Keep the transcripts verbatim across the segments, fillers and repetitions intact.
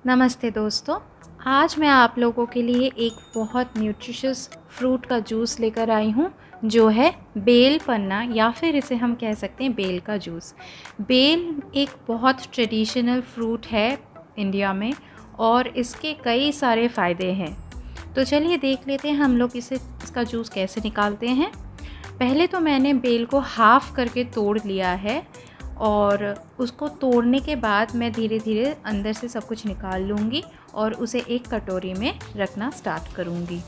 नमस्ते दोस्तों, आज मैं आप लोगों के लिए एक बहुत न्यूट्रिशियस फ्रूट का जूस लेकर आई हूँ जो है बेल पन्ना या फिर इसे हम कह सकते हैं बेल का जूस। बेल एक बहुत ट्रेडिशनल फ्रूट है इंडिया में और इसके कई सारे फ़ायदे हैं। तो चलिए देख लेते हैं हम लोग इसे इसका जूस कैसे निकालते हैं। पहले तो मैंने बेल को हाफ़ करके तोड़ लिया है और उसको तोड़ने के बाद मैं धीरे धीरे अंदर से सब कुछ निकाल लूँगी और उसे एक कटोरी में रखना स्टार्ट करूँगी।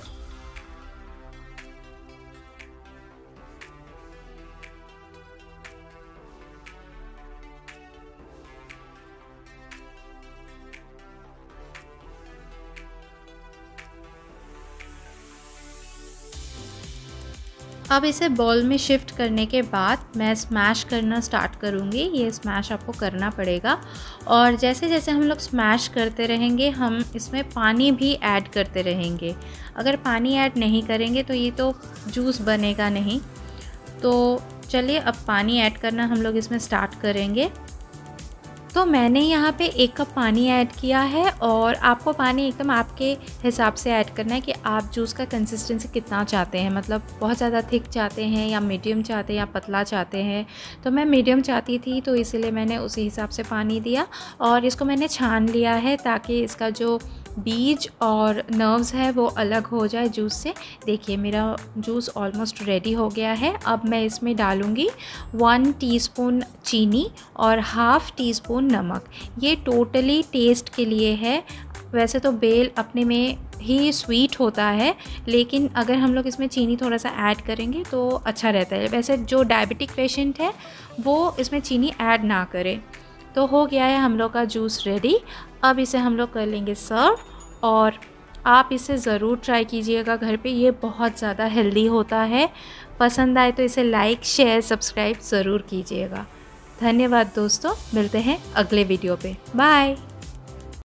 अब इसे बॉल में शिफ्ट करने के बाद मैं स्मैश करना स्टार्ट करूँगी। ये स्मैश आपको करना पड़ेगा और जैसे जैसे हम लोग स्मैश करते रहेंगे हम इसमें पानी भी ऐड करते रहेंगे। अगर पानी ऐड नहीं करेंगे तो ये तो जूस बनेगा नहीं। तो चलिए अब पानी ऐड करना हम लोग इसमें स्टार्ट करेंगे। तो मैंने यहाँ पे एक कप पानी ऐड किया है और आपको पानी एकदम आपके हिसाब से ऐड करना है कि आप जूस का कंसिस्टेंसी कितना चाहते हैं, मतलब बहुत ज़्यादा थिक चाहते हैं या मीडियम चाहते हैं या पतला चाहते हैं। तो मैं मीडियम चाहती थी तो इसीलिए मैंने उसी हिसाब से पानी दिया और इसको मैंने छान लिया है ताकि इसका जो बीज और नर्व्स है वो अलग हो जाए जूस से। देखिए मेरा जूस ऑलमोस्ट रेडी हो गया है। अब मैं इसमें डालूँगी वन टीस्पून चीनी और हाफ़ टी स्पून नमक। ये टोटली टेस्ट के लिए है। वैसे तो बेल अपने में ही स्वीट होता है लेकिन अगर हम लोग इसमें चीनी थोड़ा सा ऐड करेंगे तो अच्छा रहता है। वैसे जो डायबिटिक पेशेंट है वो इसमें चीनी ऐड ना करे। तो हो गया है हम लोग का जूस रेडी। अब इसे हम लोग कर लेंगे सर्व और आप इसे ज़रूर ट्राई कीजिएगा घर पे। ये बहुत ज़्यादा हेल्दी होता है। पसंद आए तो इसे लाइक शेयर सब्सक्राइब ज़रूर कीजिएगा। धन्यवाद दोस्तों, मिलते हैं अगले वीडियो पे। बाय।